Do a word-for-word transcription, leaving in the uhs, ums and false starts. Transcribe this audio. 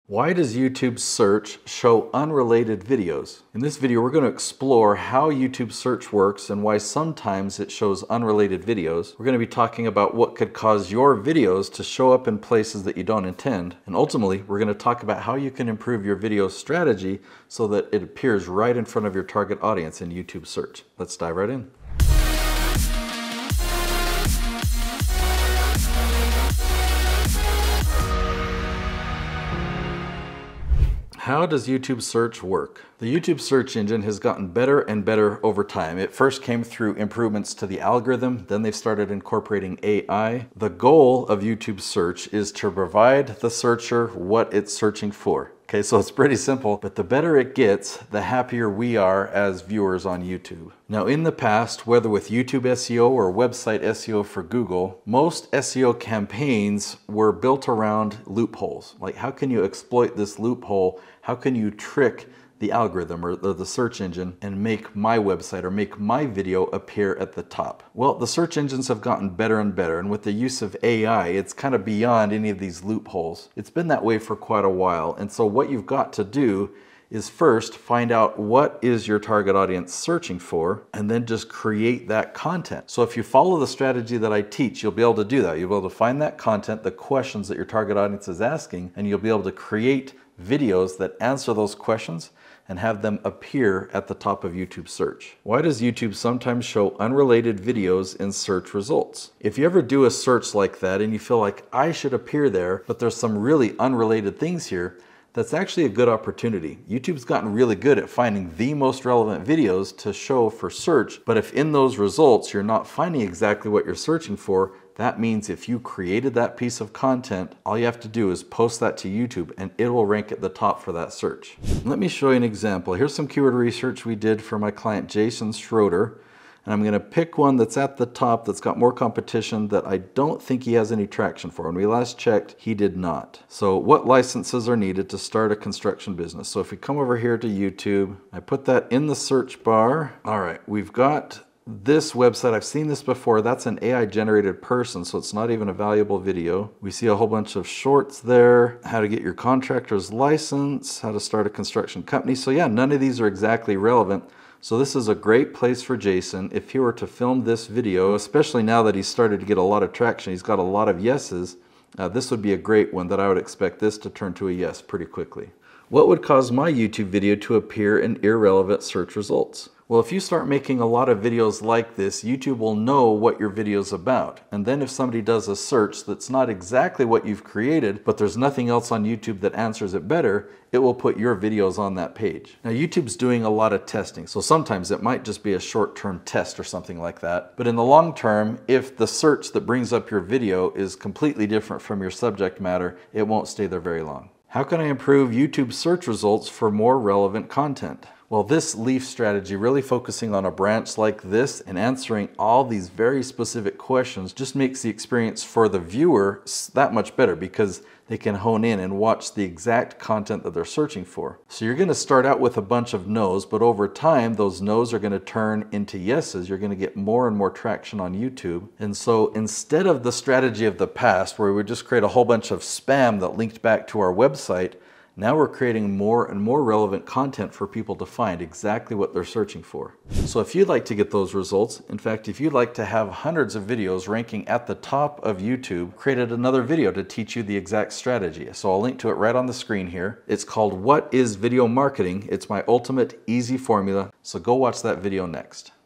Why does YouTube search show unrelated videos? In this video, we're going to explore how YouTube search works and why sometimes it shows unrelated videos. We're going to be talking about what could cause your videos to show up in places that you don't intend. And ultimately, we're going to talk about how you can improve your video strategy so that it appears right in front of your target audience in YouTube search. Let's dive right in. How does YouTube search work? The YouTube search engine has gotten better and better over time. It first came through improvements to the algorithm, then they've started incorporating A I. The goal of YouTube search is to provide the searcher what it's searching for. Okay, so it's pretty simple, but the better it gets, the happier we are as viewers on YouTube. Now in the past, whether with YouTube S E O or website S E O for Google, most S E O campaigns were built around loopholes. Like, how can you exploit this loophole? How can you trick the algorithm or the search engine and make my website or make my video appear at the top? Well, the search engines have gotten better and better, and with the use of A I, it's kind of beyond any of these loopholes. It's been that way for quite a while, and so what you've got to do is first find out what is your target audience searching for, and then just create that content. So if you follow the strategy that I teach, you'll be able to do that. You'll be able to find that content, the questions that your target audience is asking, and you'll be able to create videos that answer those questions and have them appear at the top of YouTube search. Why does YouTube sometimes show unrelated videos in search results? If you ever do a search like that and you feel like I should appear there, but there's some really unrelated things here, that's actually a good opportunity. YouTube's gotten really good at finding the most relevant videos to show for search, but if in those results you're not finding exactly what you're searching for, that means if you created that piece of content, all you have to do is post that to YouTube and it will rank at the top for that search. Let me show you an example. Here's some keyword research we did for my client Jason Schroeder. And I'm gonna pick one that's at the top that's got more competition that I don't think he has any traction for. When we last checked, he did not. So what licenses are needed to start a construction business? So if we come over here to YouTube, I put that in the search bar. All right, we've got this website. I've seen this before. That's an A I generated person, so it's not even a valuable video. We see a whole bunch of shorts there. How to get your contractor's license, how to start a construction company. So yeah, none of these are exactly relevant. So this is a great place for Jason if he were to film this video, especially now that he's started to get a lot of traction. He's got a lot of yeses. Uh, this would be a great one that I would expect this to turn to a yes pretty quickly. What would cause my YouTube video to appear in irrelevant search results? Well, if you start making a lot of videos like this, YouTube will know what your video's about. And then if somebody does a search that's not exactly what you've created, but there's nothing else on YouTube that answers it better, it will put your videos on that page. Now, YouTube's doing a lot of testing, so sometimes it might just be a short-term test or something like that. But in the long term, if the search that brings up your video is completely different from your subject matter, it won't stay there very long. How can I improve YouTube search results for more relevant content? Well, this leaf strategy, really focusing on a branch like this and answering all these very specific questions, just makes the experience for the viewer that much better because they can hone in and watch the exact content that they're searching for. So you're going to start out with a bunch of no's, but over time, those no's are going to turn into yeses. You're going to get more and more traction on YouTube. And so instead of the strategy of the past, where we would just create a whole bunch of spam that linked back to our website, now we're creating more and more relevant content for people to find exactly what they're searching for. So if you'd like to get those results, in fact, if you'd like to have hundreds of videos ranking at the top of YouTube, created another video to teach you the exact strategy. So I'll link to it right on the screen here. It's called What is Video Marketing? It's my ultimate easy formula. So go watch that video next.